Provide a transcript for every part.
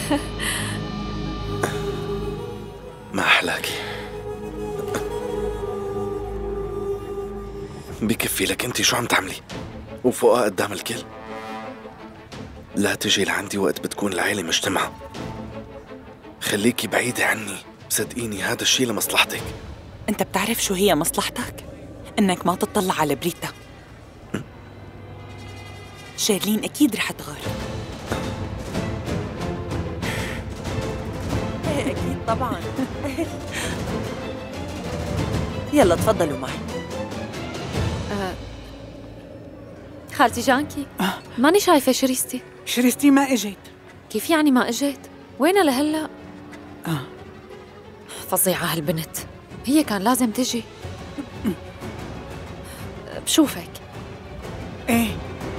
ما أحلاكي. بكفي لك انتي شو عم تعملي وفوقها قدام الكل. لا تجي لعندي وقت بتكون العيلة مجتمعة. خليكي بعيدة عني، صدقيني هذا الشي لمصلحتك. انت بتعرف شو هي مصلحتك؟ انك ما تطلع على بريتا. شيرلين اكيد رح تغار. ايه اكيد طبعا. يلا تفضلوا معي. خالتي جانكي، ماني شايفة شريستي. شريستي ما اجت. كيف يعني ما اجت؟ وينها لهلا؟ فظيعة هالبنت، هي كان لازم تجي. بشوفك. ايه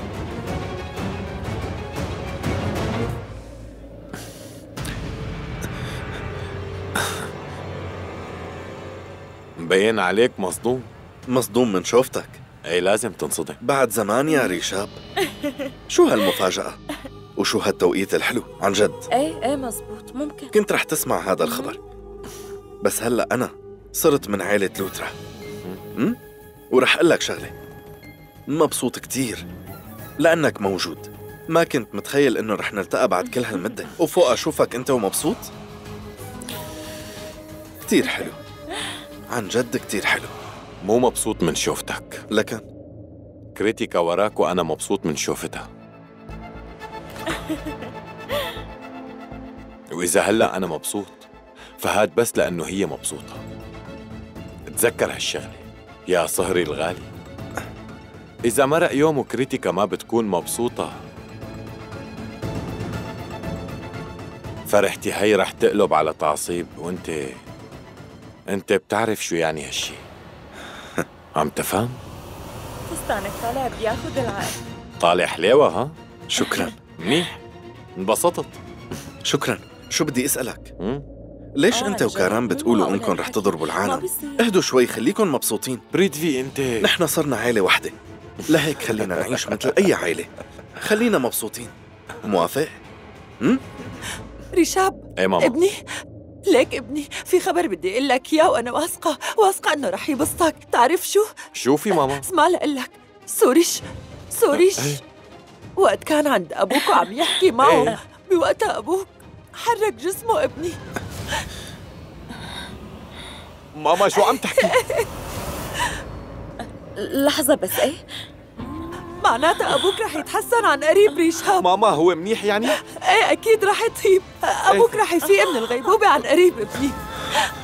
مبين عليك مصدوم. مصدوم من شوفتك. اي لازم تنصدم. بعد زمان يا ريشاب. شو هالمفاجأة؟ وشو هالتوقيت الحلو عن جد. ايه مزبوط، ممكن كنت رح تسمع هذا الخبر، بس هلأ أنا صرت من عائلة لوترا. ورح أقول لك شغلة، مبسوط كتير لأنك موجود. ما كنت متخيل إنه رح نلتقى بعد كل هالمدة، وفوق أشوفك أنت ومبسوط. كتير حلو، عن جد كتير حلو. مو مبسوط من شوفتك، لكن كريتيكا وراك وأنا مبسوط من شوفتها. وإذا هلأ أنا مبسوط فهاد بس لأنه هي مبسوطة. تذكر هالشغلة يا صهري الغالي. إذا مرق يوم وكريتيكا ما بتكون مبسوطة، فرحتي هي رح تقلب على تعصيب، وانت بتعرف شو يعني هالشي. عم تفهم؟ فستانك طالع بياخد العقل. طالع حليوة ها؟ شكراً. منيح، انبسطت. شكراً. شو بدي أسألك؟ ليش أنت وكاران بتقولوا إنكم رح تضربوا العالم؟ اهدوا شوي، خليكم مبسوطين. بريدفي انت نحن صرنا عائلة واحدة، لهيك خلينا نعيش مثل أي عائلة. خلينا مبسوطين. موافق؟ ريشاب، ايه ماما. ابني ليك ابني، في خبر بدي اقول لك اياه، وانا واثقه انه رح يبسطك. تعرف شو؟ شو في ماما؟ اسمع لأقول لك، سوريش وقت كان عند ابوك وعم يحكي معه، بوقتها ابوك حرك جسمه ابني. ماما شو عم تحكي؟ لحظة بس. ايه معناتها ابوك رح يتحسن عن قريب ريشاب. ماما هو منيح يعني؟ ايه اكيد رح يطيب. ابوك رح يفيق من الغيبوبة عن قريب ابني.